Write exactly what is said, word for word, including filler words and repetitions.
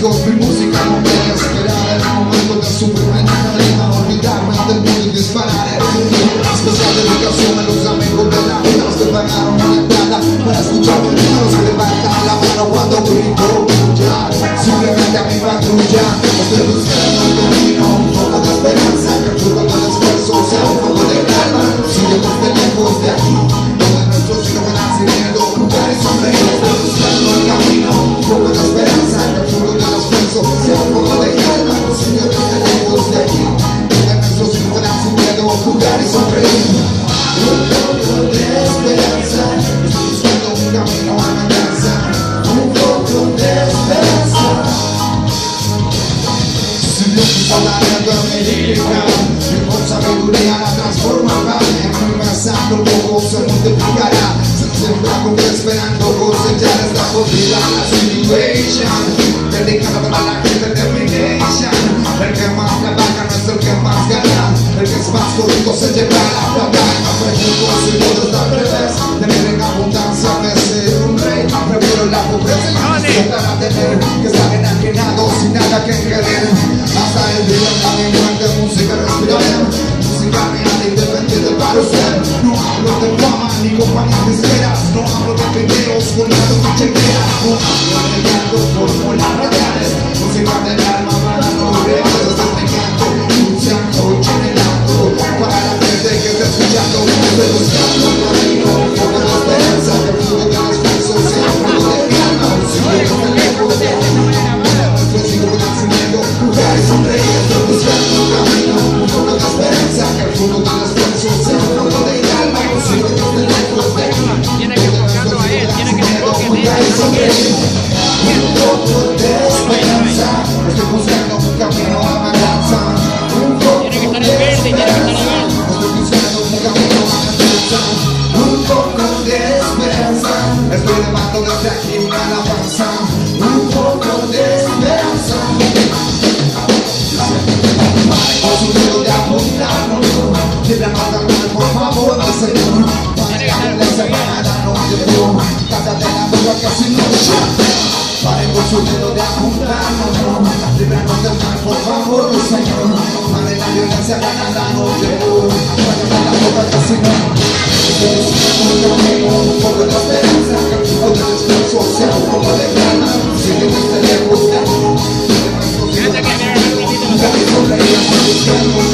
amigos, mi música no puede esperar el momento de subirme en la tarima, olvidarme del mundo y disparar. Especial dedicación a los amigos de la vida, los que pagaron una entrada para escucharme, los que levantan la mano cuando grito ya, simplemente a mi patrulla. Estoy buscando el camino, un poco de esperanza, que el fruto del esfuerzo sea un poco de calma. Sigamos de lejos de aquí, donde nuestros hijos van sin miedo, jugar y sonreír. Estoy buscando el camino, un poco de esperanza, que el fruto del esfuerzo sea un poco de calma. Sigamos de lejos de aquí, donde nuestros hijos van sin miedo, jugar y sonreír. Un poco de esperanza, estoy buscando un camino a la casa, un poco de esperanza. Si Dios quiso dar algo a mi lírica, y con sabiduría la transformará, empezando luego se multiplicará. Se siembra con fe esperando cosechar esta jodida la situation, dedicada para la gente de mi nation. El que más trabaja no es el que más gana, el que es más jodido se lleva la plata. Y me pregunto si todo está al revés, tener en abundancia en vez de ser un rey. Prefiero la pobreza y la necesidad para tener que estar enajenado sin nada que querer. Hasta el día de mi muerte, música respiraré, música real e independiente para usted. No hablo de fama ni compañías disqueras, no hablo de videos con las chequeras, no hablo de llanto por fórmulas radiales, música del alma para los reales. Desde este canto, luchando y generando para la gente que está escuchando. Estoy buscando un camino, un poco de esperanza, que el fruto del esfuerzo sea un poco de calma. Sigamos de lejos de aquí, nuestros hijos van sin miedo, jugar y sonreír. Estoy buscando un camino, un poco de esperanza, que el fruto del esfuerzo sea un poco de calma. Sigamos de lejos de aquí, tiene que enfocarlo a él, tiene que jugar y sonreír. Un poco de esperanza, estoy buscando un camino a la danza. Un poco de esperanza, estoy buscando un camino a la danza. Un poco de esperanza, estoy levando desde aquí a la panza. Un poco de esperanza, con su dedo de apuntar, no, libre mándame por favor, mi Señor. Para que la semana no llegó, cállate la boca que si no ya. Pare con su dedo de apuntar, no, no, líbranos del mal, por favor, mi Señor. Pare la violencia, la nada no llegó, cállate la boca que si no. Estoy buscando un camino, un poco de esperanza, que el fruto del esfuerzo sea un poco de calma. Sígueme de lejos de aquí, de nuestros hijos, que mi sonreír. Estoy buscando un